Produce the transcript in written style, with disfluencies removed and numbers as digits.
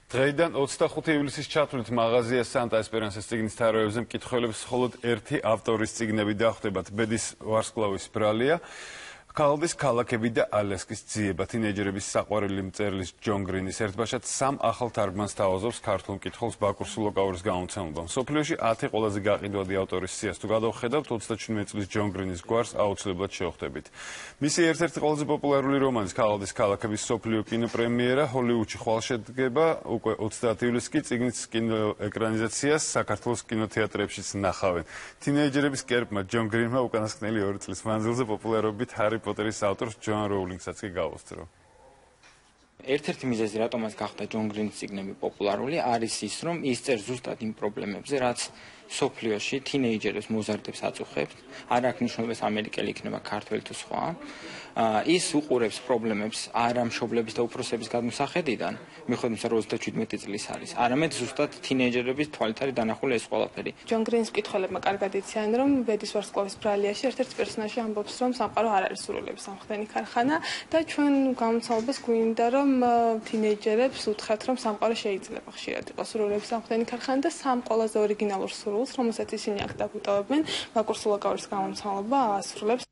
დღეიდან 25 ივლისის ჩათვლით მაღაზია Santa Esperance's წიგნის თაროებზე მკითხველებს მხოლოდ ერთი ავტორის წიგნები დახვდებათ. ბედის ვარსკვლავის ბრალია, ქალდის ქალაქები და ალასკის ძიება. თინეიჯერების საყვარელი მწერლის ჯონ გრინის ერთბაშად სამ ახალ თარგმანს თავაზობს ქართულ მკითხველს ბაკურ სულოკაურის გამომცემლობა. მსოფლიოში 10 ყველაზე გაყიდვადი ავტორის სიას თუ გადავხედავთ, 37 წლის ჯონ გრინის გვარს აუცილებლად შევხვდებით. მისი ერთ-ერთი ყველაზე პოპულარული რომანის ქალდის ქალაქების მსოფლიო კინოპრემიერა ჰოლივუდში ხვალ შედგება, უკვე 30 ივლისს კი წიგნის კინოეკრანიზაციას საქართველოს კინოთეატრებშიც ნახავენ. თინეიჯერების კერპმა ჯონ გრინმა უკანასკნელი 2 წლის მანძილზე პოპულარობით ჰარი პოტერის ავტორს ჯონ როულინგსაც კი გაუსწრო. ერთ-ერთი მიზეზი, რატომაც გახდა ჯონ გრინის წიგნები პოპულარული, არის ის, რომ ის წერს ზუსტად იმ პრობლემებზე, რაც სოფლიოში თინეიჯერებს მოზარდებს აწუხებს, არ აქვს მნიშვნელობას ამერიკელი იქნება ქართველი თუ სხვა. ის უყურებს პრობლემებს არა მშობლების და უფროსების გადმოსახედიდან, მიუხედავად რომ 37 წლის არის, არამედ ზუსტად თინეიჯერების თვალით არის დანახული ეს ყველაფერი. ჯონ გრინის მკითხველებმა კარგად იციან, რომ ბედის ვარსკვლავის ბრალიაში ერთ-ერთი პერსონაჟი ამბობს, რომ სამყარო არ არის სრულების სამხდენი ქარხანა და ჩვენ გამომცემლობას გვინდა, რომ თინეიჯერებს უთხრათ, რომ სამყარო შეიძლება ხშირად იყოს სრულების სამხდენი ქარხანა და სამ ყველაზე ორიგინალურ სრულს, რომელსაც ისინი აქ დაგვიტოვებენ, ბაკურ სულოკაურის გამომცემლობა ასრულებს.